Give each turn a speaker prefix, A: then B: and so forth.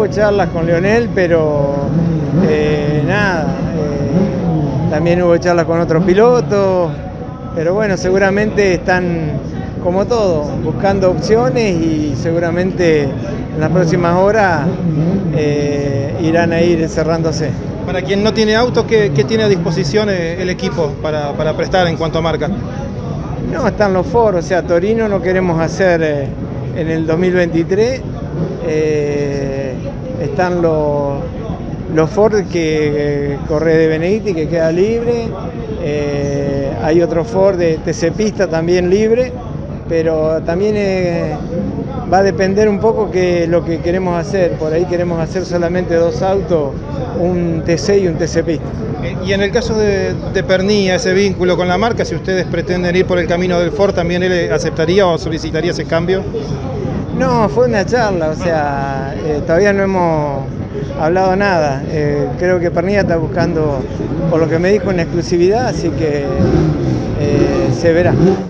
A: hubo charlas con Leonel, pero nada, también hubo charlas con otros pilotos, pero bueno, seguramente están, como todo, buscando opciones y seguramente en las próximas horas irán a ir cerrándose.
B: Para quien no tiene auto, ¿qué tiene a disposición el equipo para prestar en cuanto a marca?
A: No, están los Ford, o sea, Torino no queremos hacer en el 2023, están los Ford que corre de Benedetti, que queda libre, hay otro Ford de TC Pista también libre, pero también va a depender un poco que lo que queremos hacer. Por ahí queremos hacer solamente dos autos, un TC y un TC Pista.
B: Y en el caso de Pernía, ese vínculo con la marca, si ustedes pretenden ir por el camino del Ford, ¿también él aceptaría o solicitaría ese cambio?
A: No, fue una charla, o sea, todavía no hemos hablado nada. Creo que Pernía está buscando, por lo que me dijo, una exclusividad, así que se verá.